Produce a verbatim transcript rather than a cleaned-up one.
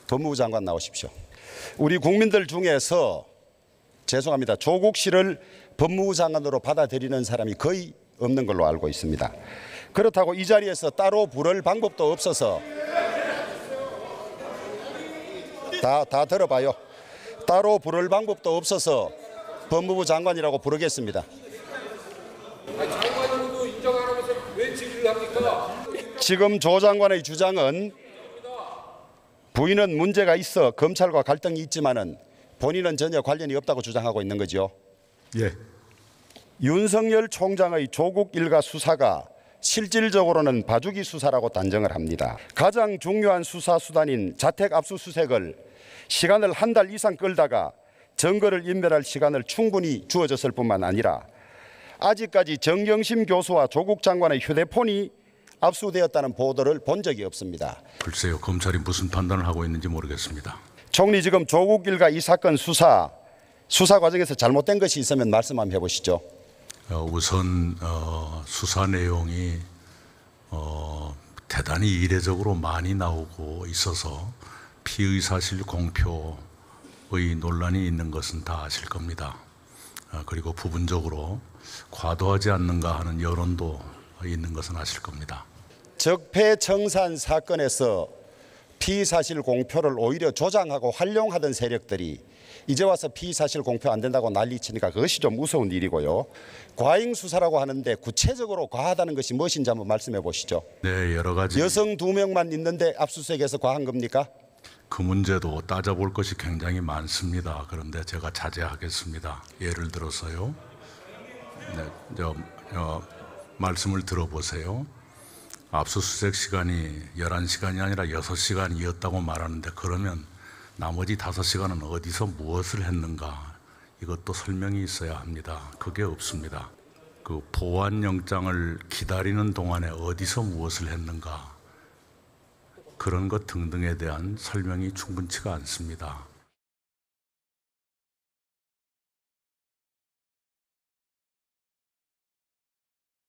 법무부 장관 나오십시오. 우리 국민들 중에서 죄송합니다. 조국 씨를 법무부 장관으로 받아들이는 사람이 거의 없는 걸로 알고 있습니다. 그렇다고 이 자리에서 따로 부를 방법도 없어서 다, 다 들어봐요. 따로 부를 방법도 없어서 법무부 장관이라고 부르겠습니다. 장관으로도 인정 안 하면서 왜 질의를 합니까? 지금 조 장관의 주장은 부인은 문제가 있어 검찰과 갈등이 있지만은 본인은 전혀 관련이 없다고 주장하고 있는 거죠. 예. 윤석열 총장의 조국 일가 수사가 실질적으로는 봐주기 수사라고 단정을 합니다. 가장 중요한 수사 수단인 자택 압수수색을 시간을 한 달 이상 끌다가 증거를 인멸할 시간을 충분히 주어졌을 뿐만 아니라 아직까지 정경심 교수와 조국 장관의 휴대폰이 압수되었다는 보도를 본 적이 없습니다. 글쎄요, 검찰이 무슨 판단을 하고 있는지 모르겠습니다. 총리, 지금 조국 일가 이 사건 수사 수사 과정에서 잘못된 것이 있으면 말씀 한번 해보시죠. 어, 우선 어, 수사 내용이 어, 대단히 이례적으로 많이 나오고 있어서 피의 사실 공표의 논란이 있는 것은 다 아실 겁니다. 어, 그리고 부분적으로 과도하지 않는가 하는 여론도 있는 것은 아실 겁니다. 적폐청산 사건에서 피의사실 공표를 오히려 조장하고 활용하던 세력들이 이제 와서 피의사실 공표 안 된다고 난리치니까 그것이 좀 무서운 일이고요. 과잉 수사라고 하는데 구체적으로 과하다는 것이 무엇인지 한번 말씀해 보시죠. 네, 여러 가지. 여성 두 명만 있는데 압수수색에서 과한 겁니까? 그 문제도 따져볼 것이 굉장히 많습니다. 그런데 제가 자제하겠습니다. 예를 들어서요. 네, 저, 어, 말씀을 들어보세요. 압수수색 시간이 열한 시간이 아니라 여섯 시간이었다고 말하는데 그러면 나머지 다섯 시간은 어디서 무엇을 했는가? 이것도 설명이 있어야 합니다. 그게 없습니다. 그 보완영장을 기다리는 동안에 어디서 무엇을 했는가? 그런 것 등등에 대한 설명이 충분치가 않습니다.